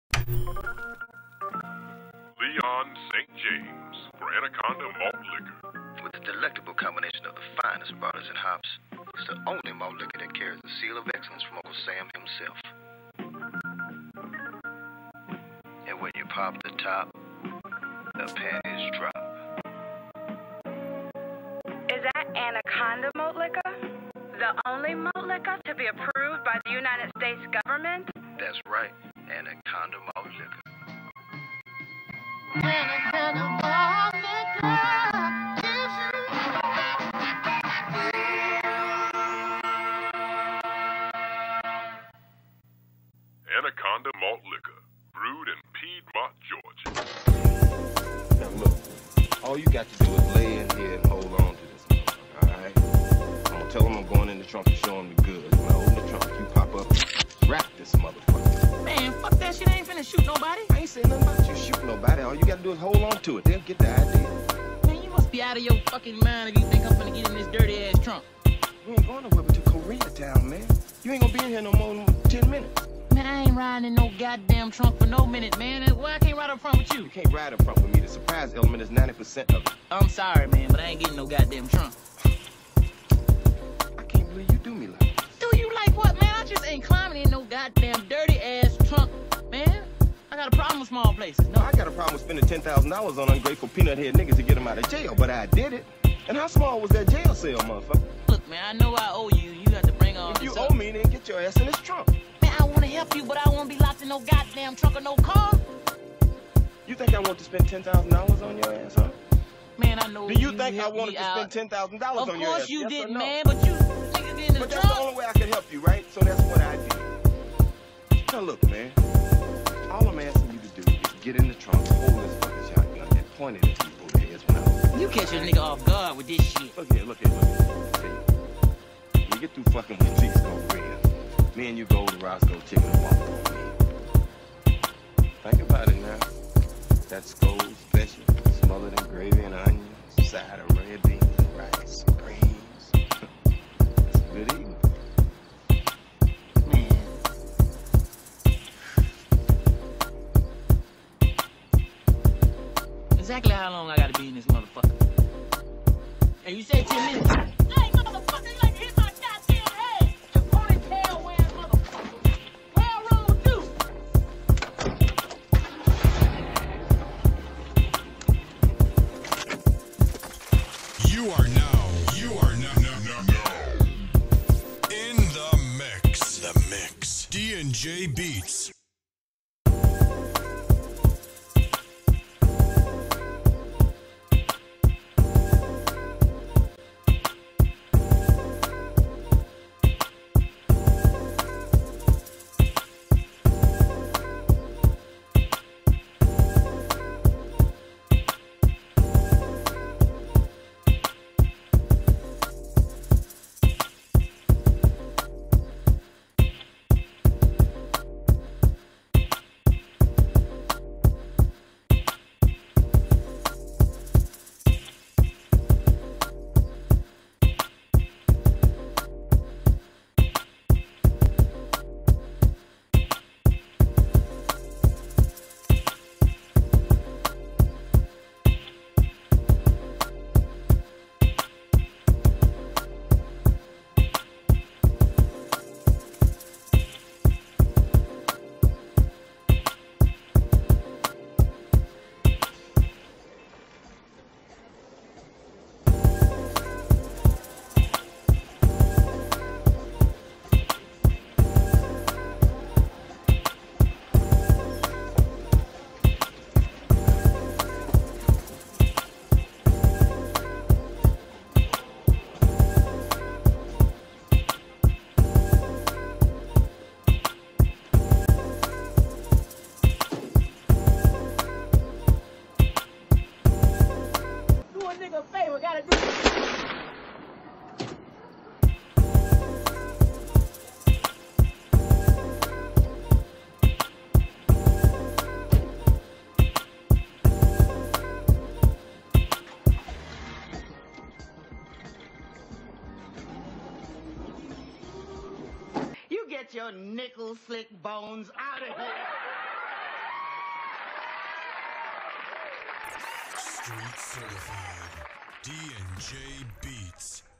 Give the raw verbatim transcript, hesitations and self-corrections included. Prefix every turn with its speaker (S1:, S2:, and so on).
S1: Leon Saint James for Anaconda Malt Liquor.
S2: With a delectable combination of the finest bottles and hops, it's the only malt liquor that carries the seal of excellence from Uncle Sam himself. And when you pop the top, the panties drop.
S3: Is that Anaconda Malt Liquor? The only malt liquor to be approved by the United States government?
S2: That's right, Anaconda Malt Liquor.
S4: Anaconda Malt Liquor gives you.
S1: Anaconda Malt Liquor, brewed in Piedmont, Georgia.
S5: Now look, all you got to do is lay in here and hold on to this motherfucker, all right? I'm gonna tell him I'm going in the trunk to show him the goods. When I open the trunk, you pop up and wrap this motherfucker.
S6: Man, fuck that shit. I ain't finna shoot nobody.
S5: I ain't saying nothing about you shooting nobody. All you gotta do is hold on to it. They'll get the idea.
S6: Man, you must be out of your fucking mind if you think I'm finna get in this dirty ass trunk.
S5: You ain't going nowhere but to Koreatown, man. You ain't gonna be in here no more than ten minutes.
S6: Man, I ain't riding in no goddamn trunk for no minute, man. Why I can't ride up front with you?
S5: You can't ride in front with me. The surprise element is ninety percent of it.
S6: I'm sorry, man, but I ain't getting no goddamn trunk.
S5: I can't believe you do me like that.
S6: Do you like what, man? I just ain't climbing in no goddamn dirty ass trunk, man. I got a problem with small places.
S5: No, I got a problem with spending ten thousand dollars on ungrateful peanut head niggas to get them out of jail, but I did it. And how small was that jail cell, motherfucker?
S6: Look, man, I know I owe you. You got to bring all
S5: If
S6: this
S5: you
S6: up.
S5: owe me, then get your ass in this trunk.
S6: Man, I want to help you, but I won't be locked in no goddamn trunk or no car.
S5: You think I want to spend ten thousand dollars on your ass, huh?
S6: Man, I know
S5: Do you
S6: you
S5: think I
S6: helped
S5: wanted
S6: me
S5: to
S6: out.
S5: spend ten thousand dollars on your ass?
S6: Of course you
S5: Yes or
S6: didn't,
S5: no?
S6: man, but you niggas get in the
S5: But that's the
S6: trunk.
S5: only way I can help you, right? So that's what I did. Now look, man. All I'm asking you to do is get in the trunk, hold this fucking shotgun, and point it at people's heads when I open.
S6: You catch a nigga off guard with this shit.
S5: Look here, look here, look here. See, when you get through fucking with these go-friends, me and you go to Roscoe Chicken and walk on me. Think about it now. That Scold special, smothered in gravy and onions, side of red beans and rice, greens. That's a good evening.
S6: Man. Exactly how long I gotta be in this motherfucker? Hey, you said ten minutes. Hey, motherfucker, you like to hit my goddamn head. You ponytail wearing motherfucker. Hell wrong with you?
S7: You are now, you are now, now, now, now in the mix. The mix. D and J Beats.
S4: Get your nickel slick bones out of here.
S7: Street certified. D and J Beats.